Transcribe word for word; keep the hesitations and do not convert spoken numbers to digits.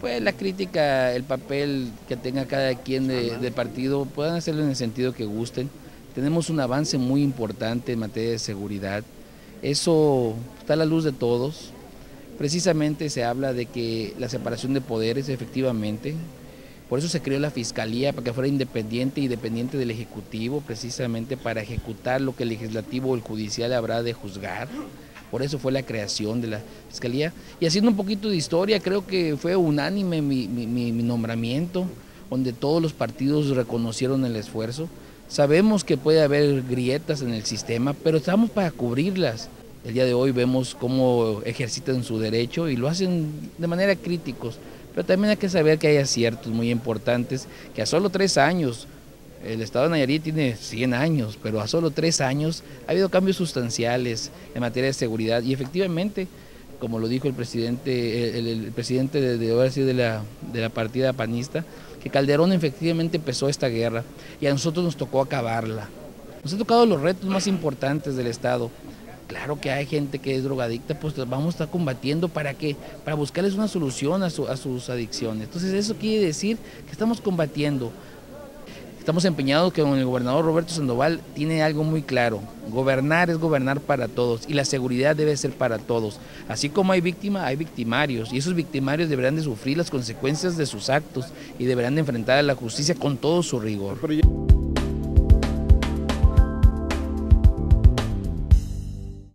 pues la crítica, el papel que tenga cada quien de, del partido, puedan hacerlo en el sentido que gusten. Tenemos un avance muy importante en materia de seguridad. Eso está a la luz de todos. Precisamente se habla de que la separación de poderes, efectivamente, por eso se creó la Fiscalía, para que fuera independiente y dependiente del Ejecutivo, precisamente para ejecutar lo que el Legislativo o el Judicial habrá de juzgar. Por eso fue la creación de la Fiscalía. Y haciendo un poquito de historia, creo que fue unánime mi, mi, mi nombramiento, donde todos los partidos reconocieron el esfuerzo. Sabemos que puede haber grietas en el sistema, pero estamos para cubrirlas. El día de hoy vemos cómo ejercitan su derecho y lo hacen de manera críticos, pero también hay que saber que hay aciertos muy importantes, que a solo tres años, el estado de Nayarit tiene cien años, pero a solo tres años ha habido cambios sustanciales en materia de seguridad y efectivamente, como lo dijo el presidente, el, el presidente de, de, ahora sí de, la, de la partida panista, que Calderón efectivamente empezó esta guerra y a nosotros nos tocó acabarla. Nos han tocado los retos más importantes del estado. Claro que hay gente que es drogadicta, pues vamos a estar combatiendo para qué, para buscarles una solución a, su, a sus adicciones. Entonces eso quiere decir que estamos combatiendo. Estamos empeñados que con el gobernador Roberto Sandoval tiene algo muy claro, gobernar es gobernar para todos y la seguridad debe ser para todos. Así como hay víctimas, hay victimarios y esos victimarios deberán de sufrir las consecuencias de sus actos y deberán de enfrentar a la justicia con todo su rigor.